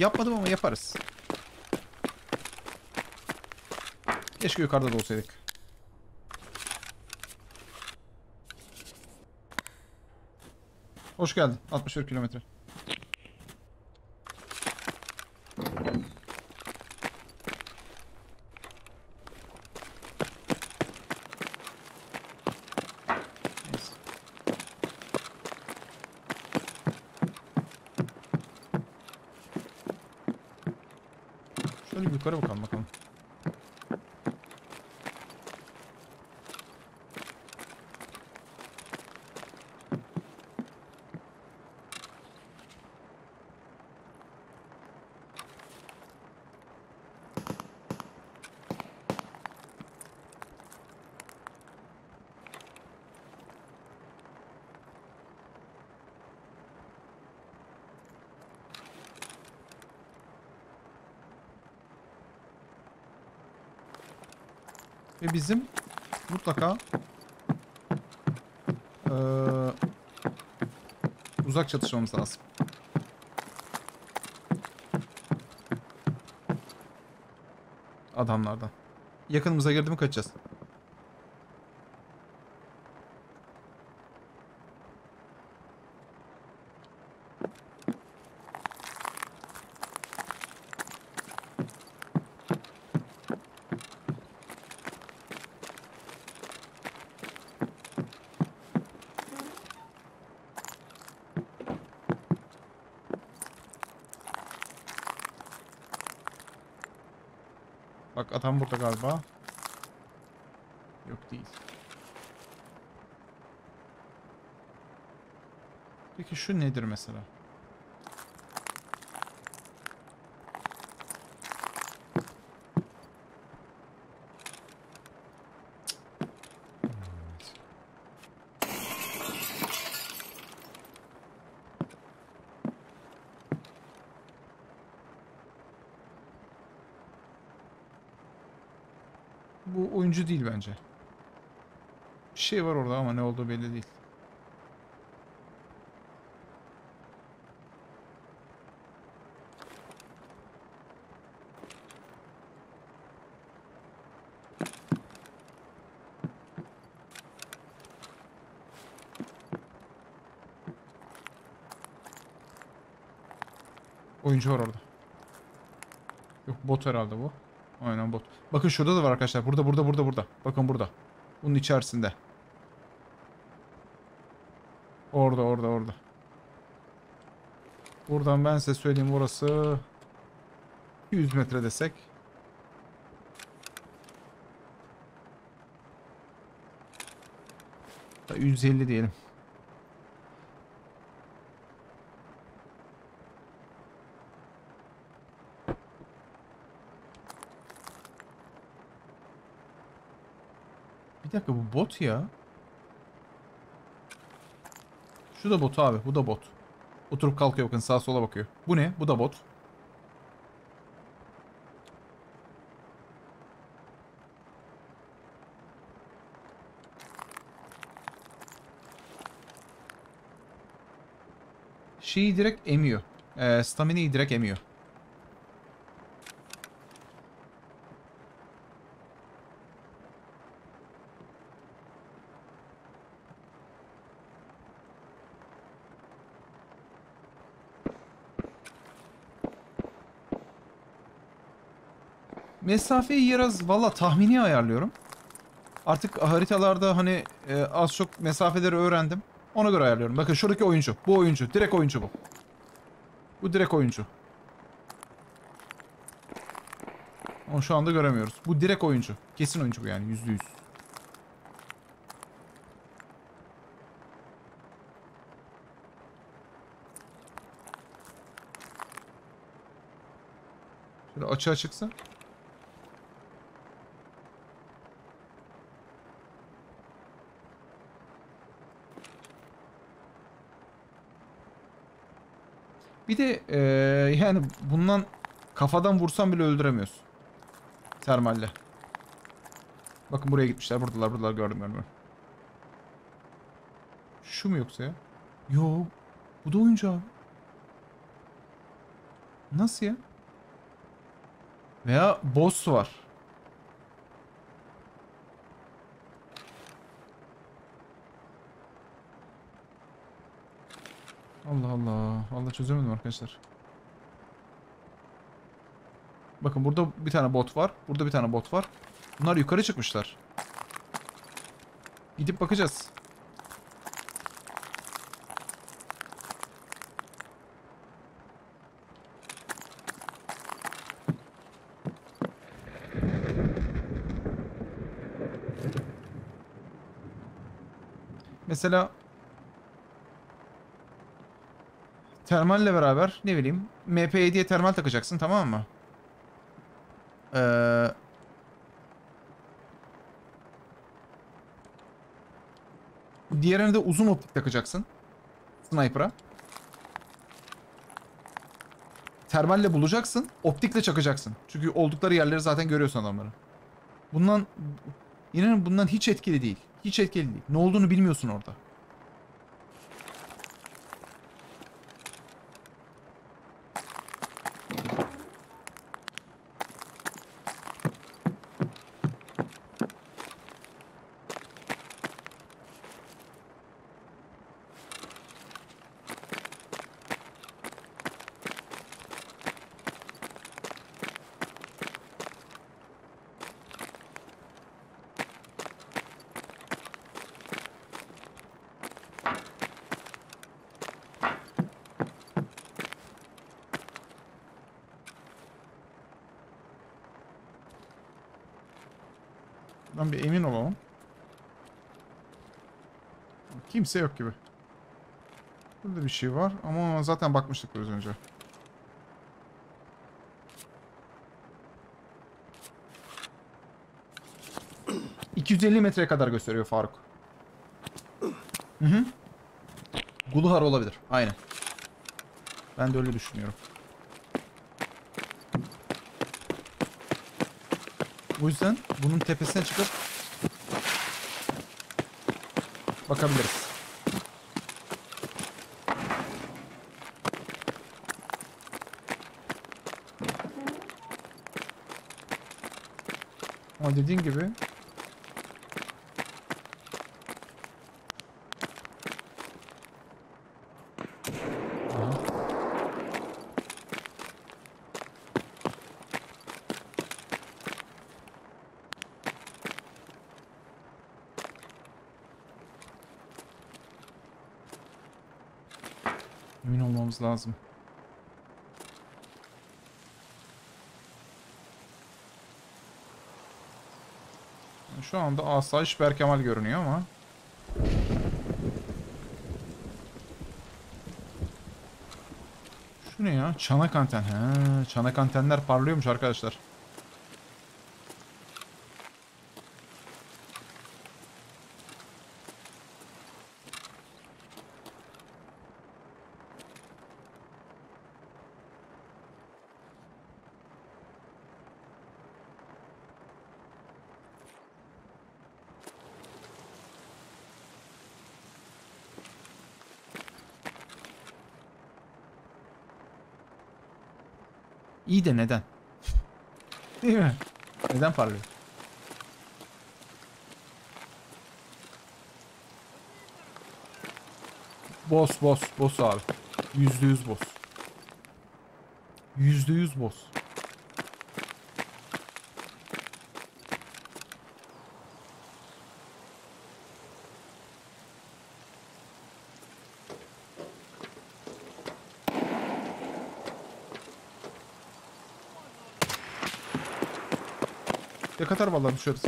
Yapmadım ama yaparız. Keşke yukarıda da olsaydık. Hoş geldin. 61 kilometre. Neyse. Şöyle bir yukarı bakalım. Ve bizim mutlaka uzak çatışmamız lazım. Adamlardan. Yakınımıza girdi mi kaçacağız. Bak adam burada galiba. Yok değil. Peki şu nedir mesela? Bu oyuncu değil bence. Bir şey var orada ama ne olduğu belli değil. Oyuncu var orada. Yok bot herhalde bu. Aynen bot. Bakın şurada da var arkadaşlar. Burada. Bakın burada. Bunun içerisinde. Orada. Buradan ben size söyleyeyim burası 100 metre desek. Da 150 diyelim. Bir dakika bu bot ya. Şu da bot abi. Bu da bot. Oturup kalkıyor bakın sağa sola bakıyor. Bu ne? Bu da bot. Şeyi direkt emiyor. Stamina'yı direkt emiyor. Mesafeyi biraz valla tahmini ayarlıyorum. Artık haritalarda hani az çok mesafeleri öğrendim. Ona göre ayarlıyorum. Bakın şuradaki oyuncu. Bu oyuncu. Direkt oyuncu bu. Bu direkt oyuncu. Ama şu anda göremiyoruz. Bu direkt oyuncu. Kesin oyuncu bu yani. %100. Şöyle açığa çıksa. Bir de yani bundan kafadan vursan bile öldüremiyorsun. Termalle. Bakın buraya gitmişler. Buradalar gördüm. Şu mu yoksa ya? Yo. Bu da oyuncu abi. Nasıl ya? Veya boss var. Allah Allah. Vallahi çözemedim arkadaşlar. Bakın burada bir tane bot var. Burada bir tane bot var. Bunlar yukarı çıkmışlar. Gidip bakacağız. Mesela termalle beraber ne bileyim MP7'ye termal takacaksın, tamam mı? Ee, diğerine de uzun optik takacaksın. Sniper'a. Termalle bulacaksın. Optikle çakacaksın. Çünkü oldukları yerleri zaten görüyorsun adamları. Bundan inanın bundan hiç etkili değil. Hiç etkili değil. Ne olduğunu bilmiyorsun orada. Ben bir emin olalım. Kimse yok gibi. Burada bir şey var ama zaten bakmıştık biraz önce. ...250 metreye kadar gösteriyor Faruk. Hı hı. Guluhar olabilir. Aynen. Ben de öyle düşünüyorum. O yüzden bunun tepesine çıkıp bakabiliriz. Ama dediğin gibi emin olmamız lazım. Şu anda asayiş Berkemal görünüyor ama şu ne ya? Çanak anten. He, çanak antenler parlıyormuş arkadaşlar. İyi de neden? Değil mi? Neden parlıyor? Boss abi. %100 boss. %100 boss. Tek atar vallahi düşerse.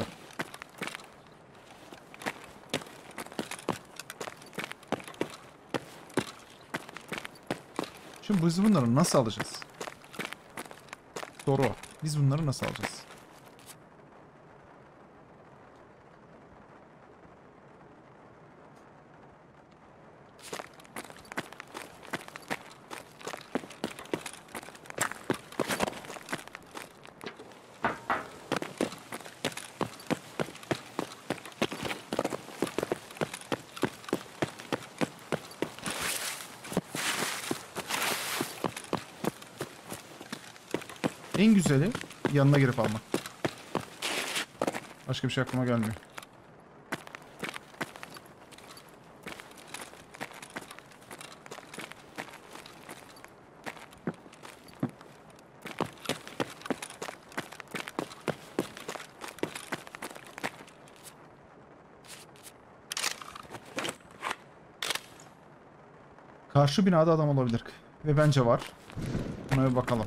Şimdi biz bunları nasıl alacağız? Soru o. Biz bunları nasıl alacağız? En güzeli yanına girip almak. Başka bir şey aklıma gelmiyor. Karşı binada adam olabilir. Ve bence var. Buna bir bakalım.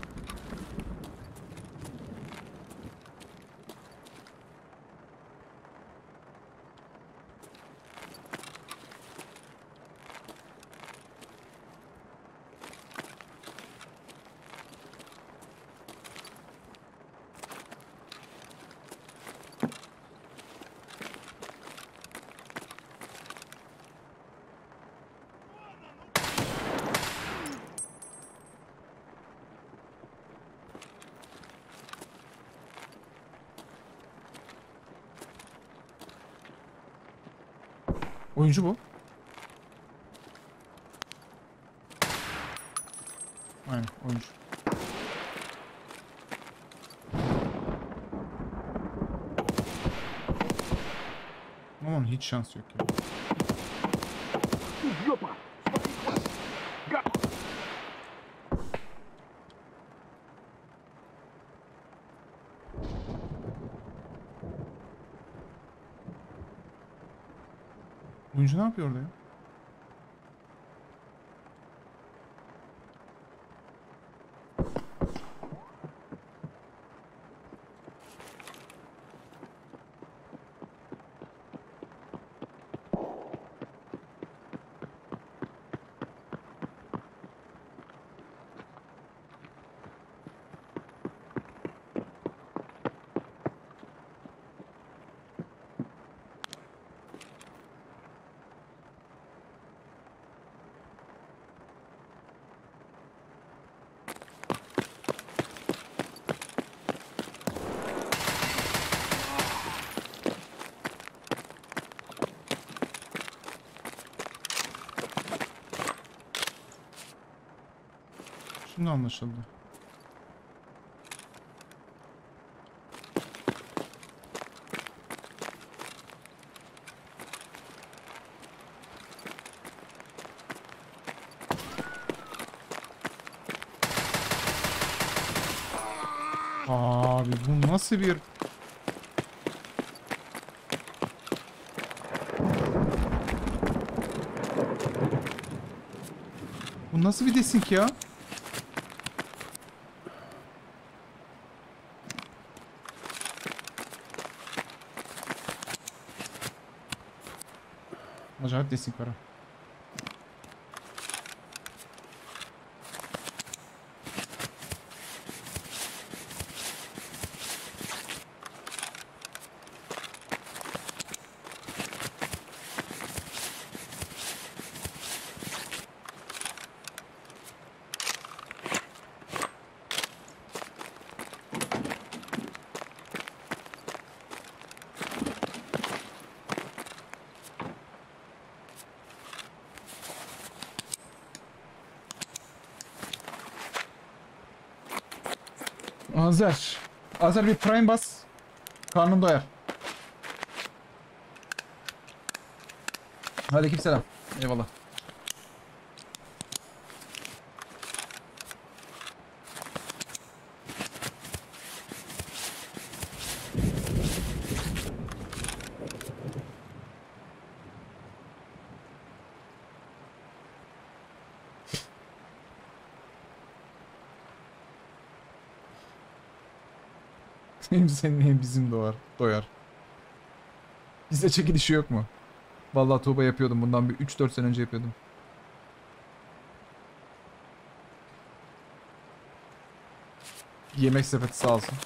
Oyuncu bu. Aynen oyuncu. Aman hiç şans yok ya. Oyuncu ne yapıyor orada ya? Şimdi anlaşıldı. Abi bu nasıl bir... Bu nasıl bir desink ya? Acayip desink var ha. Azer. Azer bir prime bas. Karnım doyar. Aleykümselam. Eyvallah. Hem senin hem bizim doyar. Bize çekilişi yok mu? Vallahi Tuğba yapıyordum. Bundan bir 3-4 sene önce yapıyordum. Yemek sepeti sağ olsun.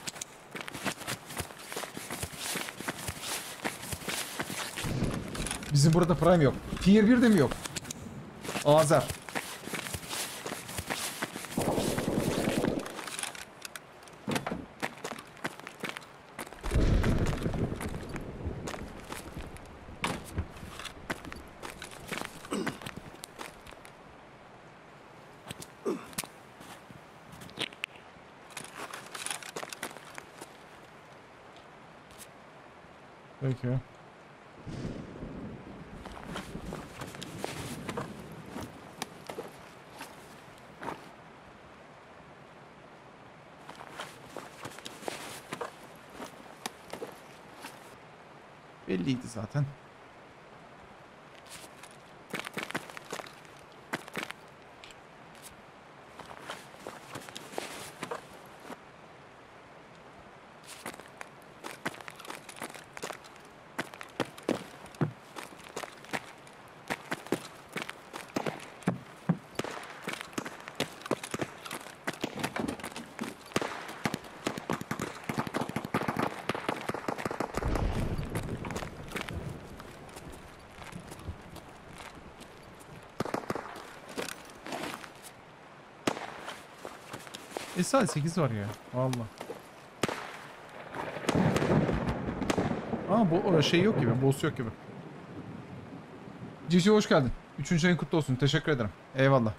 Bizim burada prime yok. Tier 1 de mi yok? Azer. Peki. Belliydi zaten. Sadece 8 var ya. Valla. Ama bu şey yok gibi. Boss yok gibi. Cici hoş geldin. 3. ayın kutlu olsun. Teşekkür ederim. Eyvallah.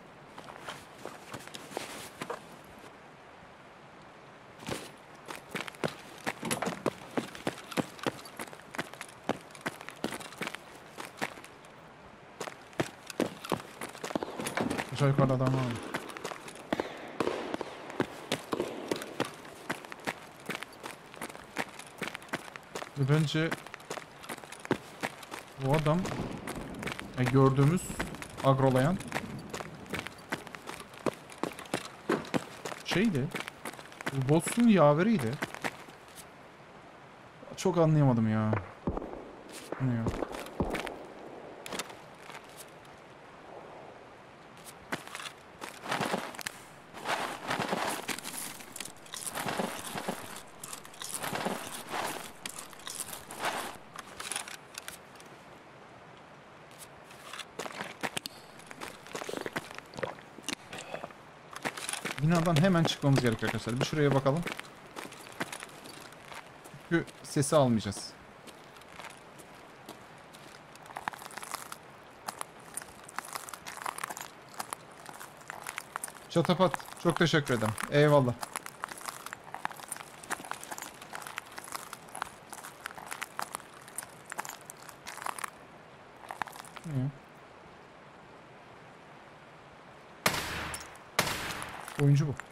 Aşağı yukarıda adam var mı? Bence bu adam gördüğümüz agrolayan şeydi. Bu boss'un yaveriydi. Çok anlayamadım ya. Ne ya? Binadan hemen çıkmamız gerekiyor arkadaşlar. Bir şuraya bakalım. Çünkü sesi almayacağız. Çatapat. Çok teşekkür ederim. Eyvallah. Ne? Oyuncu bu.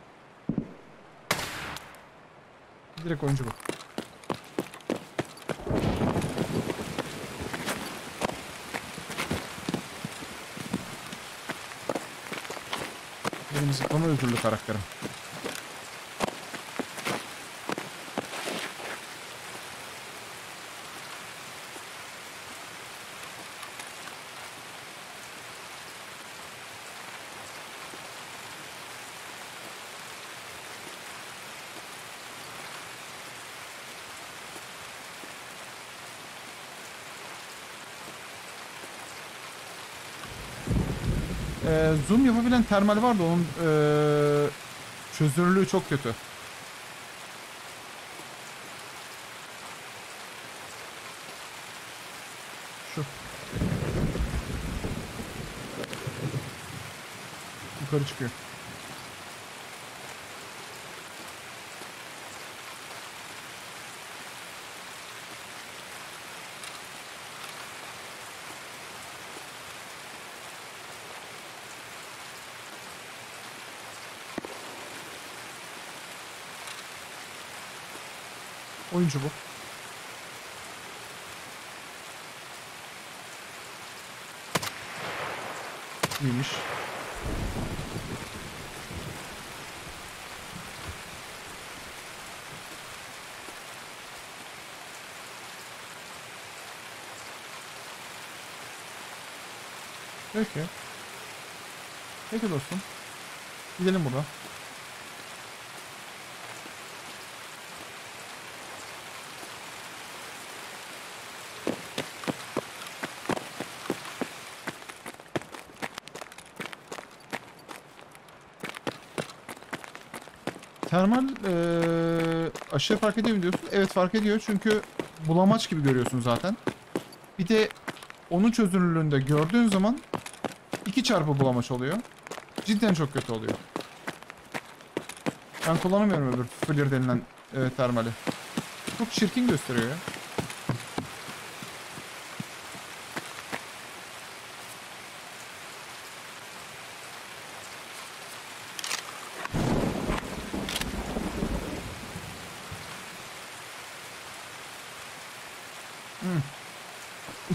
Direkt oyuncu bu. Benim zıplama özürlü karakterim. Zoom yapabilen termal vardı, onun çözünürlüğü çok kötü. Şu. Yukarı çıkıyor. Oyuncu bu. İyiymiş. Peki. Peki dostum. Gidelim buradan. Termal aşırı fark ediyor mu diyorsun? Evet, fark ediyor çünkü bulamaç gibi görüyorsun zaten. Bir de onun çözünürlüğünde gördüğün zaman 2 çarpı bulamaç oluyor. Cidden çok kötü oluyor. Ben kullanamıyorum öbür FLIR denilen termali. Çok çirkin gösteriyor ya.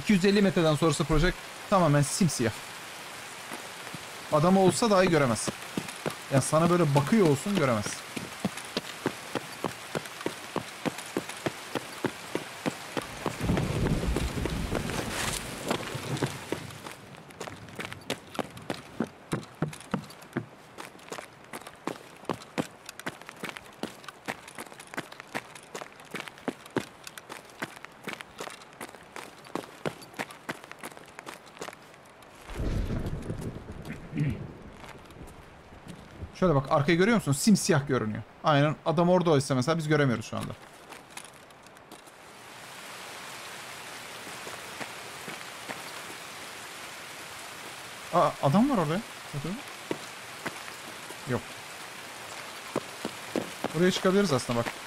250 metreden sonrası proje tamamen simsiyah. Adam olsa dahi göremezsin. Yani sana böyle bakıyor olsun göremezsin. Şöyle bak, arkayı görüyor musun? Simsiyah görünüyor. Aynen, adam orada oysa mesela biz göremiyoruz şu anda. Aa, adam var orada. Bakın. Yok. Buraya çıkabiliriz aslında bak.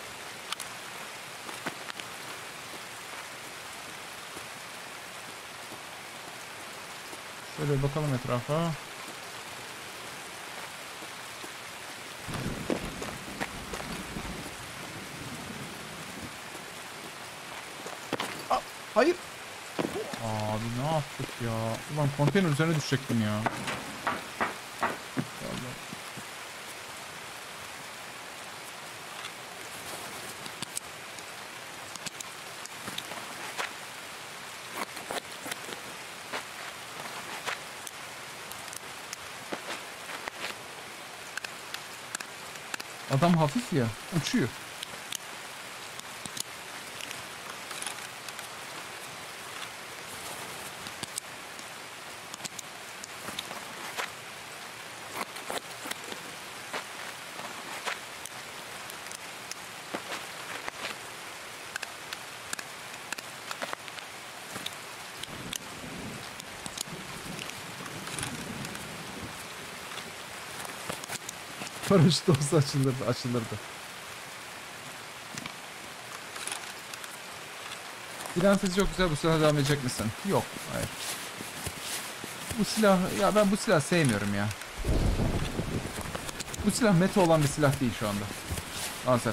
Şöyle bakalım etrafa. Aa, hayır. Abi ne yaptık ya? Ulan konteyner üzerine düşecektim ya. Vallahi. Adam hafif ya. Uçuyor. Paraşüt olsa açılırdı, açılırdı. Silah sesi çok güzel. Bu silah devam edecek misin? Yok. Hayır. Bu silah... Ya ben bu silah sevmiyorum ya. Bu silah meta olan bir silah değil şu anda. Lazer.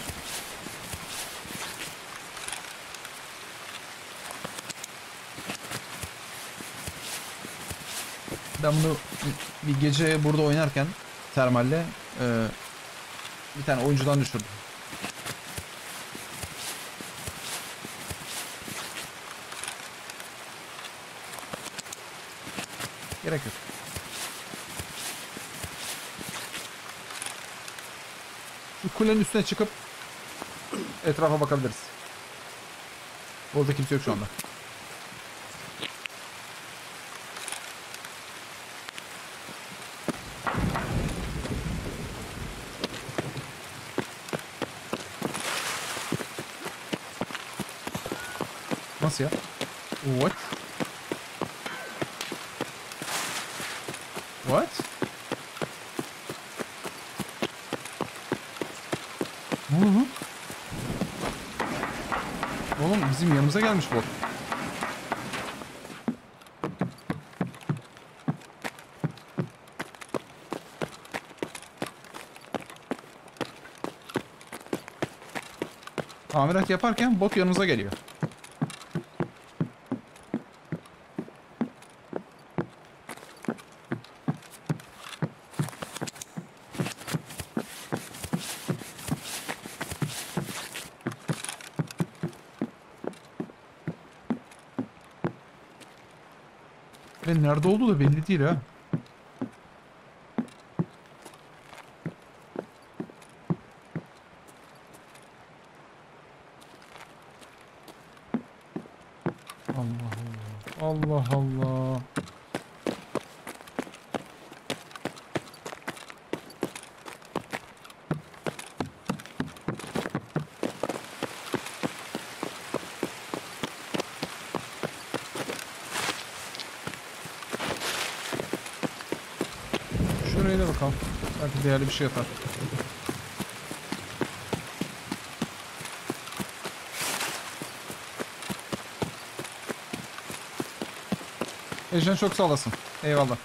Ben bunu bir gece burada oynarken termalle bir tane oyuncudan düşürdüm. Gerek yok. Şu kulenin üstüne çıkıp etrafa bakabiliriz. Orada kimse yok şu anda. Nasıl ya? What? What? Ne oldu lan? Oğlum bizim yanımıza gelmiş bot. Tamirat yaparken bot yanımıza geliyor. Ve nerede olduğu da belli değil ha. Allah Allah. Allah Allah. Şuraya da bakalım. Belki değerli bir şey atar. Ejden çok sağ olasın. Eyvallah.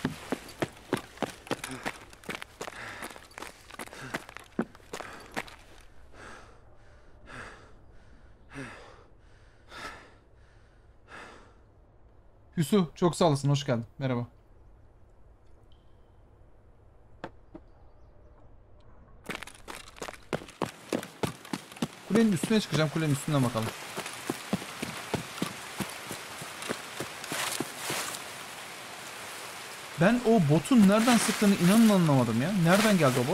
Yusuf çok sağ olasın. Hoş geldin. Merhaba. Kulenin üstüne çıkacağım. Kulenin üstüne bakalım. Ben o botun nereden sıktığını inanın anlamadım ya. Nereden geldi o bot?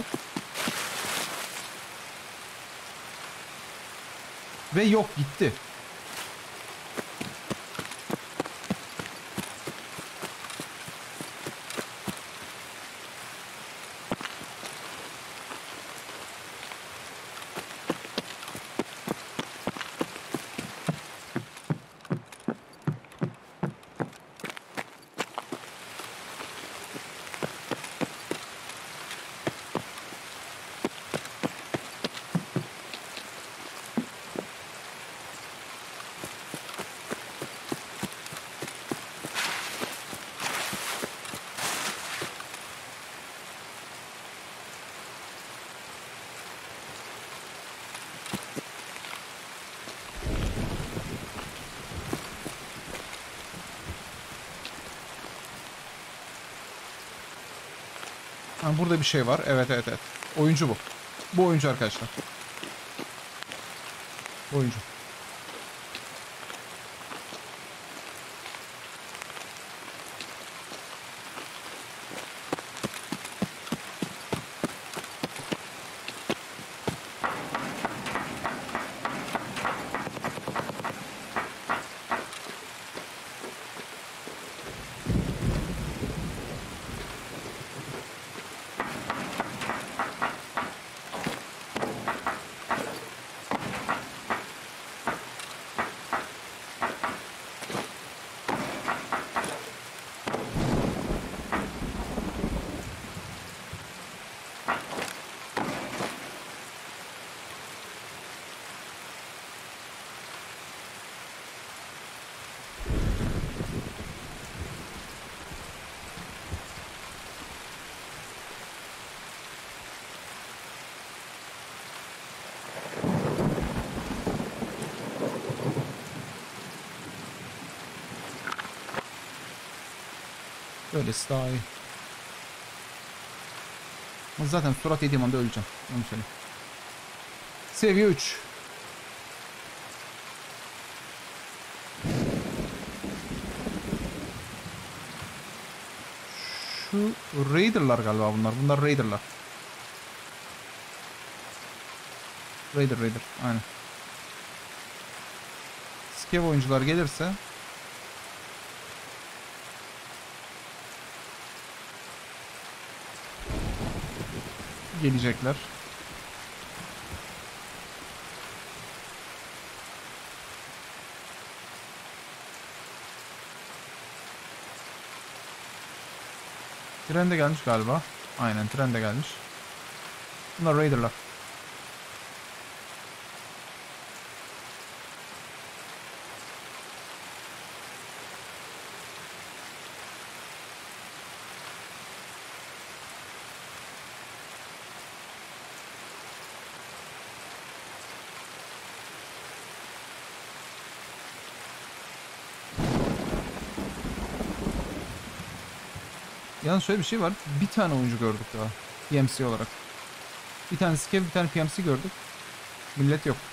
Ve yok, gitti. Ha, burada bir şey var. Evet, evet, evet. Oyuncu bu. Bu oyuncu arkadaşlar. Bu oyuncu. Böylesi daha iyi. Ama zaten surat yediğim anda öleceğim. Onu söyleyeyim. Seviye 3. Şu Raider'lar galiba bunlar. Bunlar Raider'lar. Raider. Aynen. Skev oyuncular gelirse gelecekler. Tren de gelmiş galiba. Aynen, tren de gelmiş. Bunlar Raider'lar. Yalnız şöyle bir şey var. Bir tane oyuncu gördük daha. PMC olarak. Bir tane Skev, bir tane PMC gördük. Millet yok.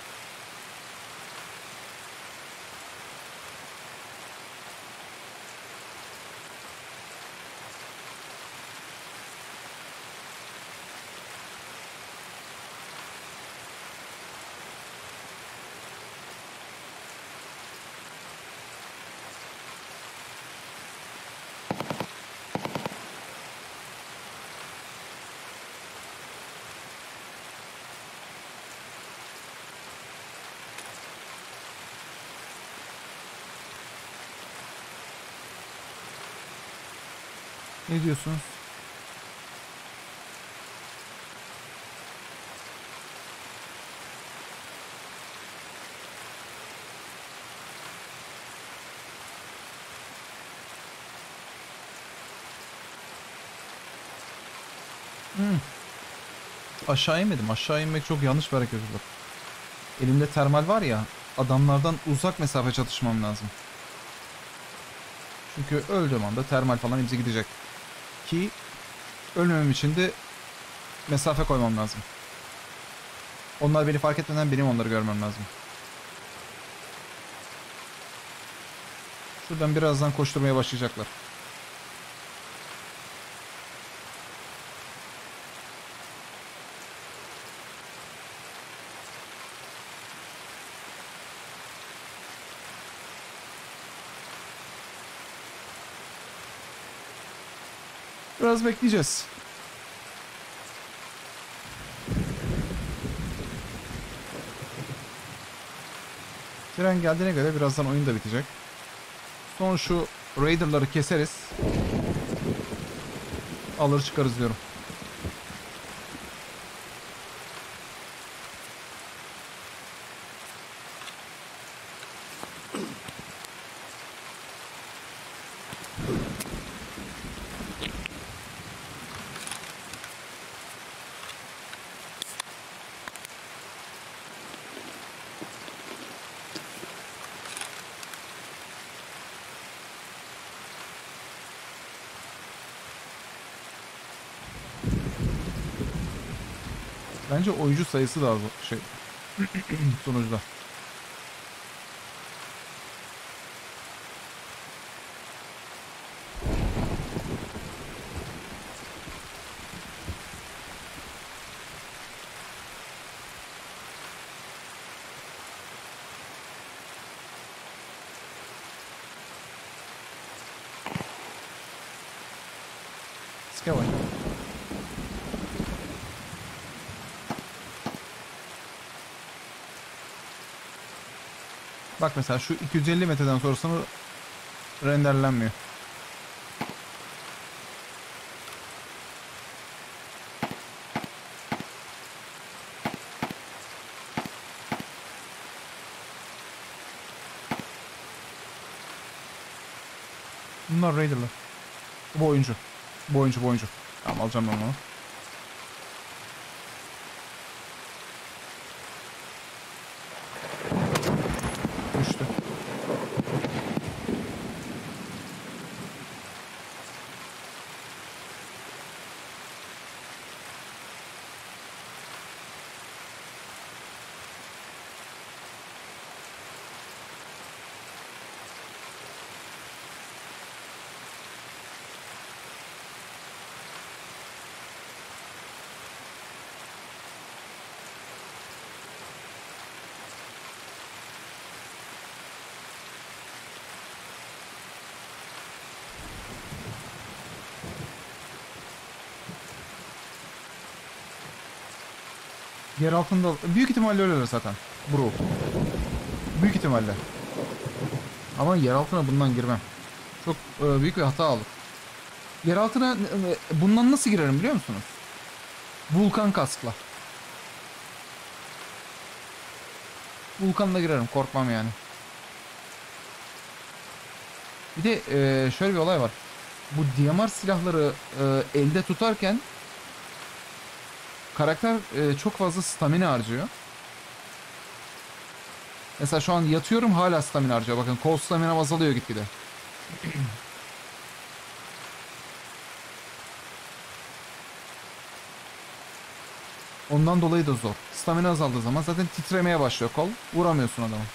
Ne diyorsunuz? Hmm. Aşağı inmedim. Aşağı inmek çok yanlış bir hareket olur. Elimde termal var ya. Adamlardan uzak mesafe çatışmam lazım. Çünkü öldüğüm anda termal falan hepsi gidecek. Ki ölmemem için de mesafe koymam lazım. Onlar beni fark etmeden benim onları görmem lazım. Şuradan birazdan koşturmaya başlayacaklar. Biraz bekleyeceğiz. Tren geldiğine göre birazdan oyun da bitecek. Son şu Raider'ları keseriz. Alır çıkarız diyorum. Bence oyuncu sayısı da az şey sonuçta. Skavay. Bak mesela şu 250 metreden sonrasını renderlenmiyor. Bunlar Raider'lar. Bu oyuncu. Bu oyuncu, bu oyuncu. Tamam alacağım ben onu. Düştü. Yer altında büyük ihtimalle öyleler zaten. Bro. Büyük ihtimalle. Ama yer altına bundan girmem. Çok büyük bir hata olur. Yer altına bundan nasıl girerim biliyor musunuz? Vulkan kaskla. Vulkanla girerim, korkmam yani. Bir de şöyle bir olay var. Bu DMR silahları elde tutarken karakter çok fazla stamina harcıyor. Mesela şu an yatıyorum, hala stamina harcıyor. Bakın kol stamina azalıyor gitgide. Ondan dolayı da zor. Stamina azaldığı zaman zaten titremeye başlıyor kol. Vuramıyorsun adamı.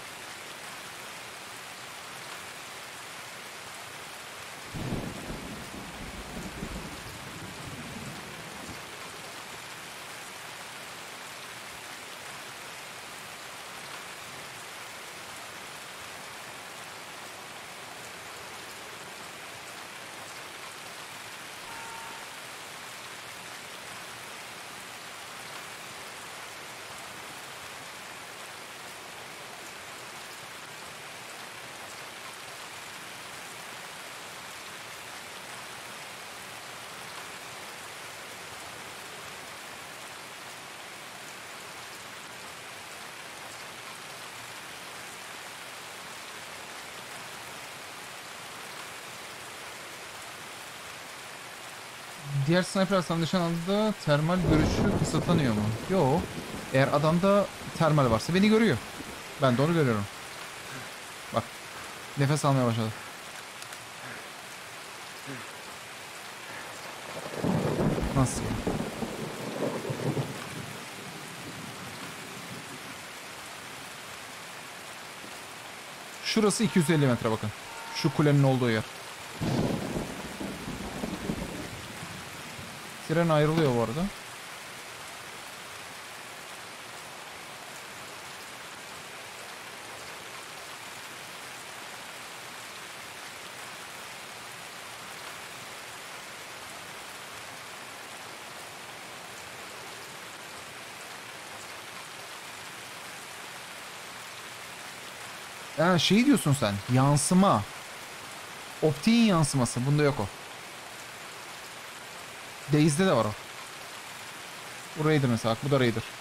Diğer sniper sana nişan aldığında termal görüşü kısıtlanıyor mu? Yo. Eğer adamda termal varsa beni görüyor. Ben de onu görüyorum. Bak. Nefes almaya başladı. Nasıl ya? Şurası 250 metre bakın. Şu kulenin olduğu yer. Tren ayrılıyor bu arada. Ha, şey diyorsun sen. Yansıma. Optiğin yansıması. Bunda yok o. Daze'de de var o. Bu Raider mesela. Bu da Raider.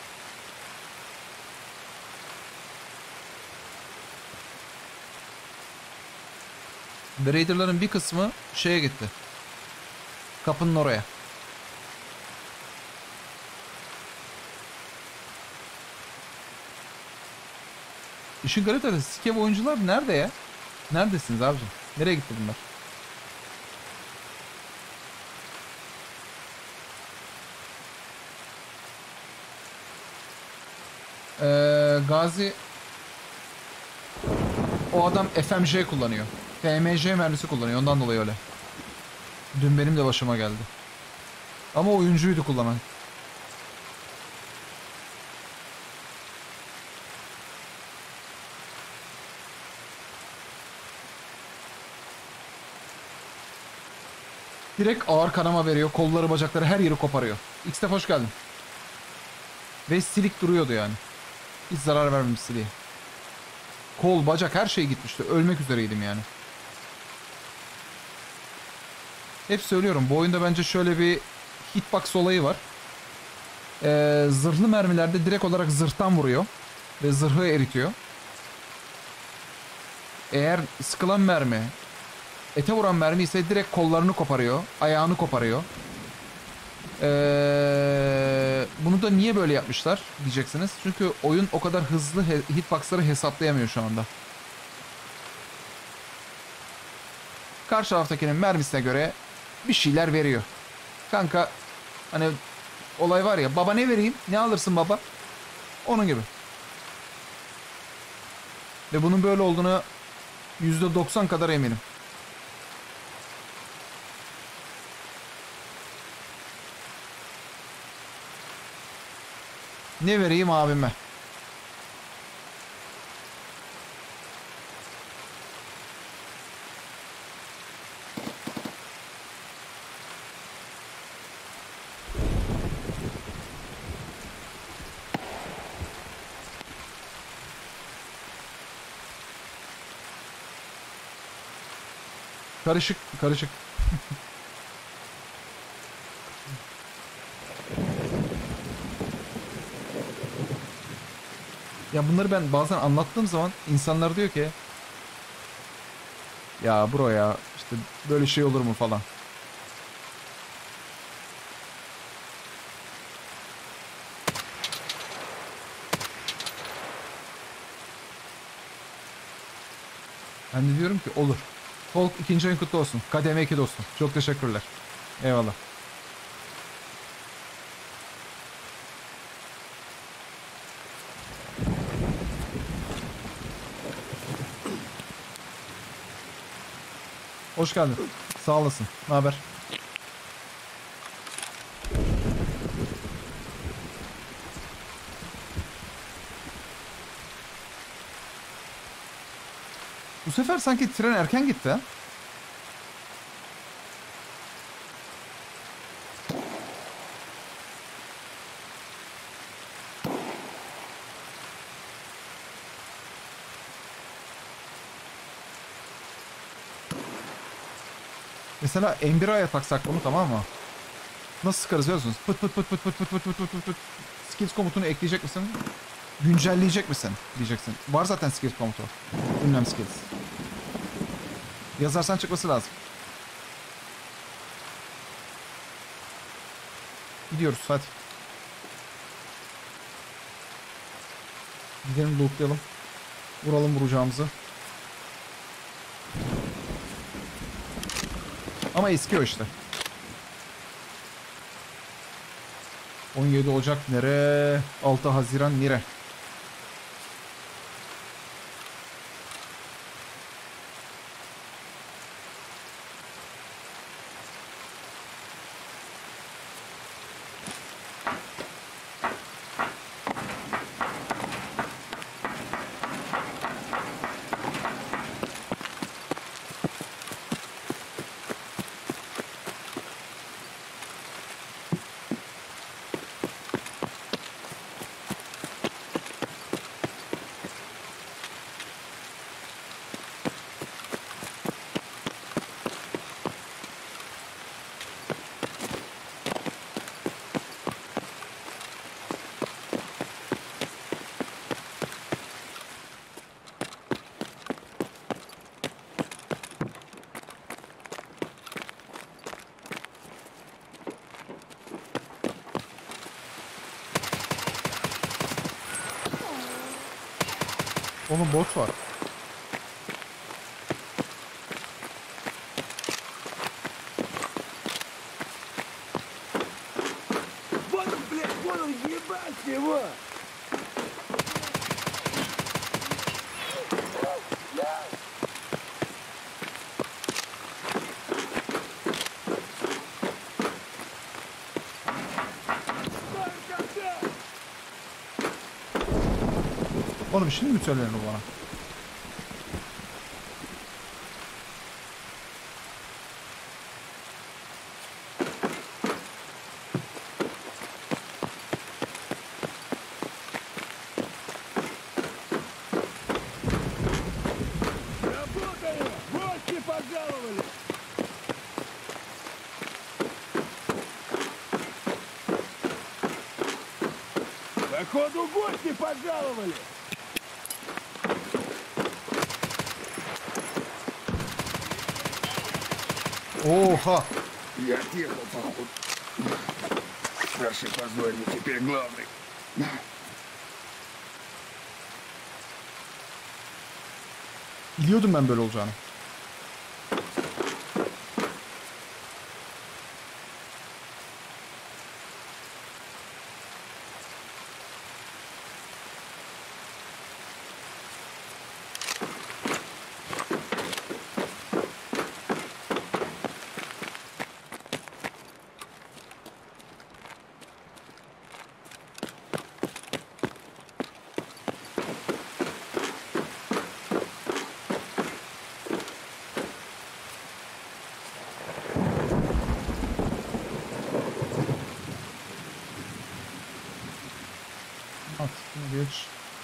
Ve Raider'ların bir kısmı şeye gitti. Kapının oraya. İşin garip tarafı Sikev oyuncular nerede ya? Neredesiniz abicim? Nereye gitti bunlar? Gazi o adam FMJ kullanıyor. FMJ mermisi kullanıyor. Ondan dolayı öyle. Dün benim de başıma geldi. Ama oyuncuydu kullanan. Direkt ağır kanama veriyor. Kolları, bacakları her yeri koparıyor. X'te hoş geldin. Ve silik duruyordu yani. Hiç zarar vermemiş siliğe. Kol, bacak her şey gitmişti. Ölmek üzereydim yani. Hep söylüyorum bu oyunda bence şöyle bir hitbox olayı var. Zırhlı mermilerde direkt olarak zırhtan vuruyor. Ve zırhı eritiyor. Eğer sıkılan mermi ete vuran mermi ise direkt kollarını koparıyor. Ayağını koparıyor. Bunu da niye böyle yapmışlar diyeceksiniz. Çünkü oyun o kadar hızlı hitboxları hesaplayamıyor şu anda. Karşı taraftakinin mermisine göre bir şeyler veriyor. Kanka hani olay var ya, baba ne vereyim? Ne alırsın baba? Onun gibi. Ve bunun böyle olduğuna %90 kadar eminim. Ne vereyim abime? Karışık, karışık. Ya bunları ben bazen anlattığım zaman insanlar diyor ki ya bro ya işte böyle şey olur mu falan. Ben de diyorum ki olur. Folk ikinci ayın kutlu olsun. Kademe 2 dostum. Çok teşekkürler. Eyvallah. Hoş geldin. Sağ olasın. Ne haber? Bu sefer sanki tren erken gitti ha? Mesela Embira'ya taksak bunu, tamam mı? Nasıl sıkarız biliyor musunuz? Pıt pıt pıt pıt pıt pıt pıt pıt pıt pıt pıt. Skills komutunu ekleyecek misin? Güncelleyecek misin? Diyeceksin. Var zaten skills komutu. Ünlem skills. Yazarsan çıkması lazım. Gidiyoruz hadi. Gidelim lootlayalım. Vuralım vuracağımızı. Ama eski o işte. 17 Ocak nere? 6 Haziran nere? Oğlum bot var. Вот он, блядь, вон он, ебать его! Oğlum şimdi mi söylüyorsun bu bana? Работаем! Гости пожаловали! Походу, гости пожаловали! Oha! Я отъехал, походу. Старший позорник, теперь главный. Biliyordum ben böyle olacağını. At, bunu geç.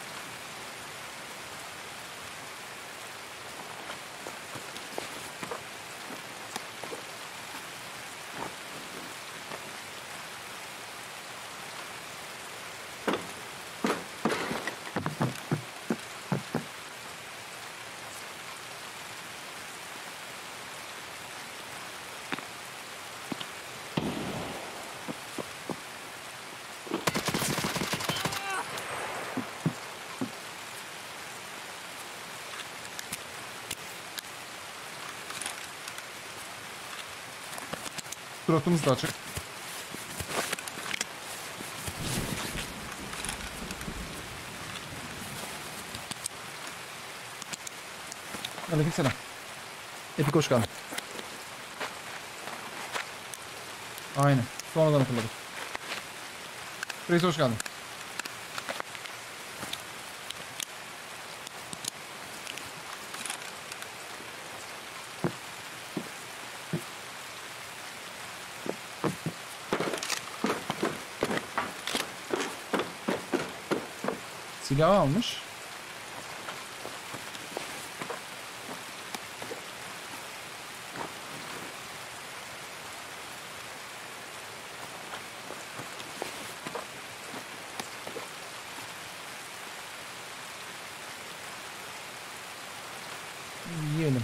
Suratımız da açık. Aleykümselam. Epik hoş geldin. Aynen. Sonradan hatırladım. Reis hoş geldin. Silah almış. Yiyelim.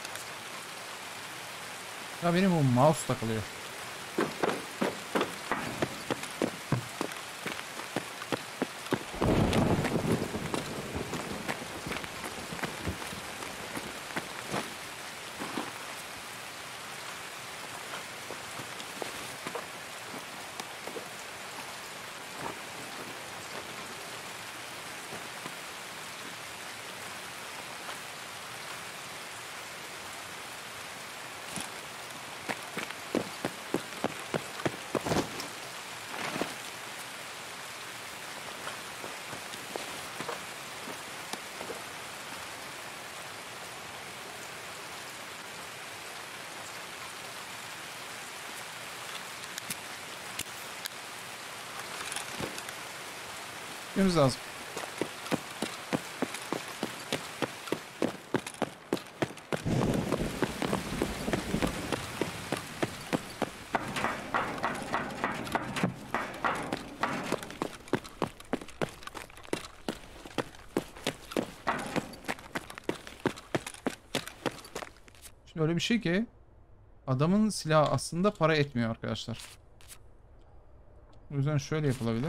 Ya benim bu mouse takılıyor. Gitmemiz lazım. Şimdi öyle bir şey ki adamın silahı aslında para etmiyor arkadaşlar. O yüzden şöyle yapılabilir.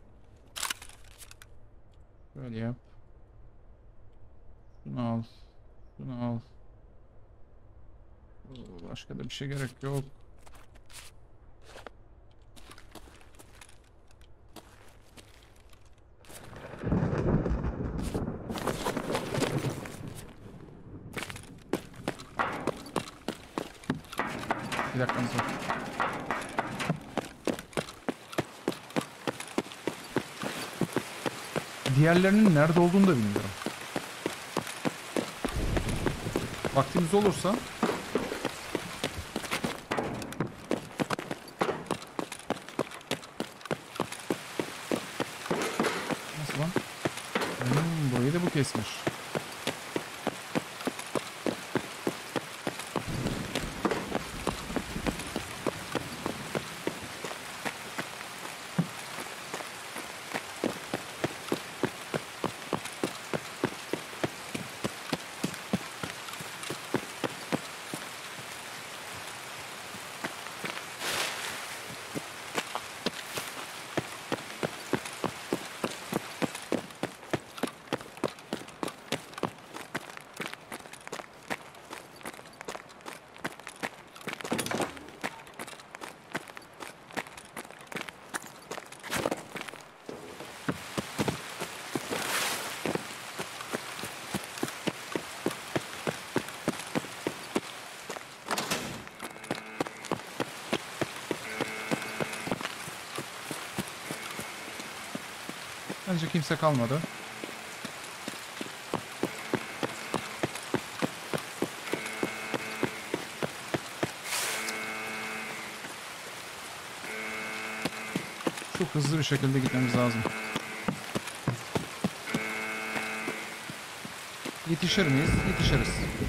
Şöyle yap. Şunu al. Şunu al. Başka da bir şey gerek yok. Bir dakikamız var. Diğerlerinin nerede olduğunu da bilmiyorum. Vaktimiz olursa nasıl lan? Burayı da bu kesmiş. Bence kimse kalmadı. Çok hızlı bir şekilde gitmemiz lazım. Yetişir miyiz? Yetişiriz.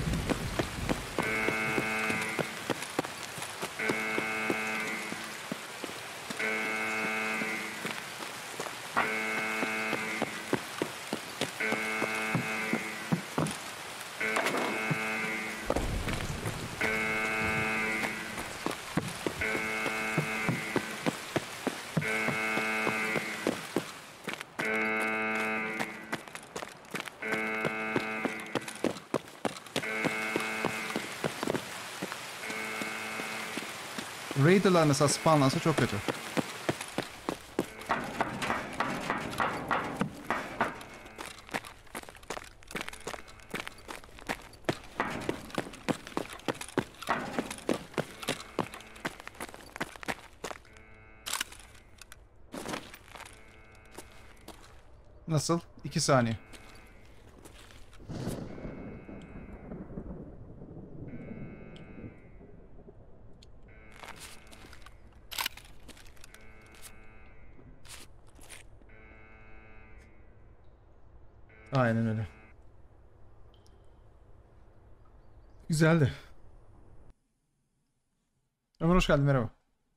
Raider'lar mesela spawnlansa çok kötü. Nasıl? 2 saniye. Aynen öyle. Güzeldi. Ömer hoş geldin, merhaba.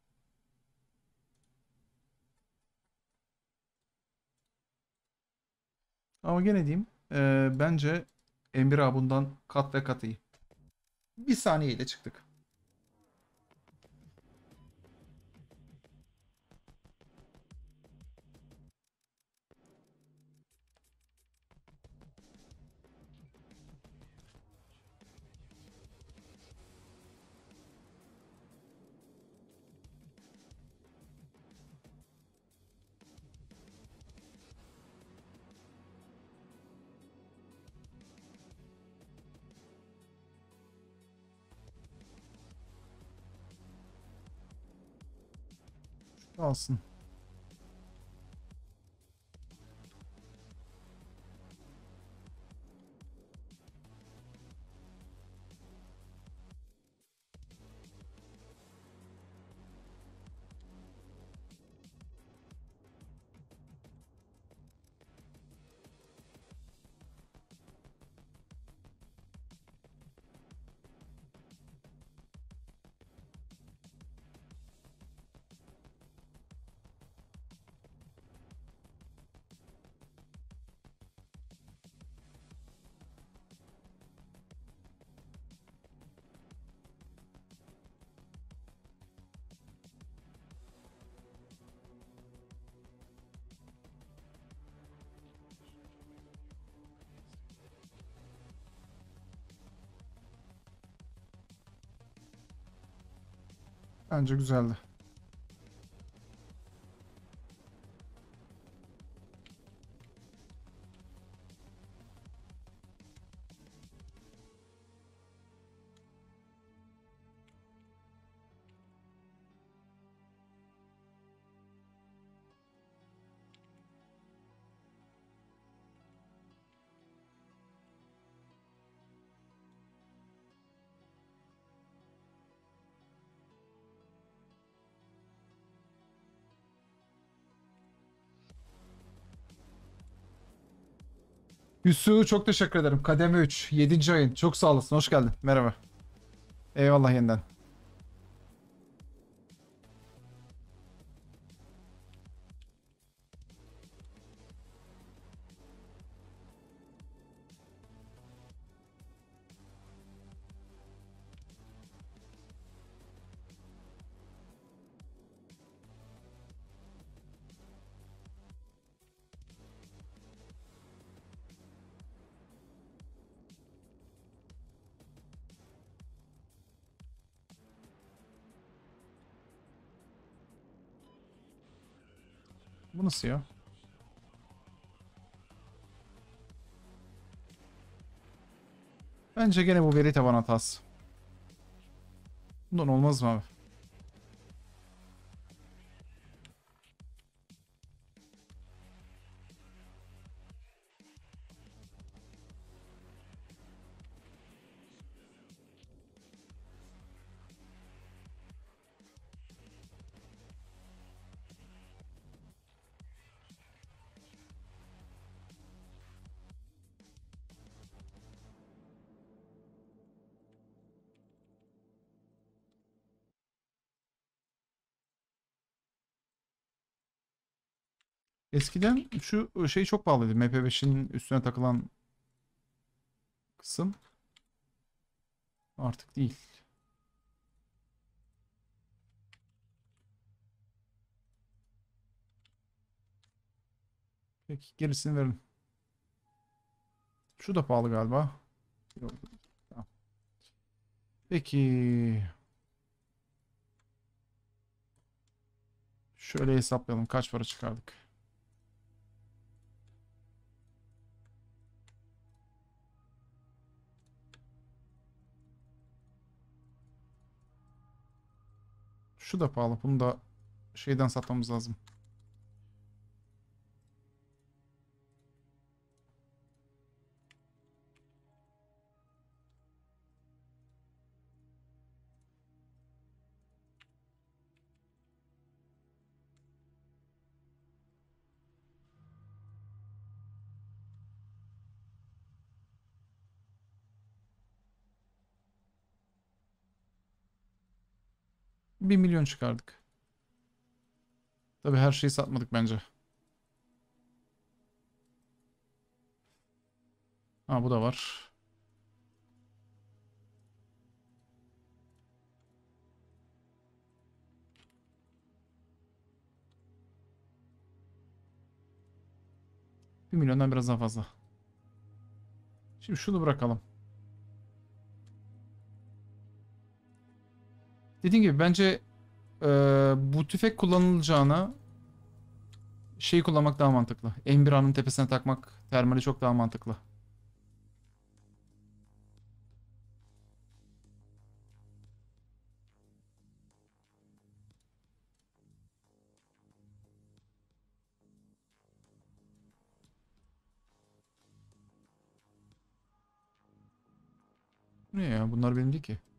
Ama gene diyeyim. Bence M1A bundan kat ve kat iyi. Bir saniyeyle çıktık. Alsın. Bence güzeldi. Yusuf çok teşekkür ederim. Kademe 3. 7. ayın. Çok sağ olasın. Hoş geldin. Merhaba. Eyvallah yeniden. Bu nasıl ya? Bence gene bu veri taban hatası. Bundan olmaz mı abi? Eskiden şu şey çok pahalıydı. MP5'in üstüne takılan kısım. Artık değil. Peki gerisini verin. Şu da pahalı galiba. Yok. Tamam. Peki. Şöyle hesaplayalım. Kaç para çıkardık? Şu da pahalı. Bunu da şeyden satmamız lazım. Bir milyon çıkardık. Tabii her şeyi satmadık bence. Ha bu da var. Bir milyondan biraz daha fazla. Şimdi şunu bırakalım. Dediğim gibi bence bu tüfek kullanılacağına şey kullanmak daha mantıklı. M1A'nın tepesine takmak termali çok daha mantıklı. Bu ne ya? Bunlar benim değil ki.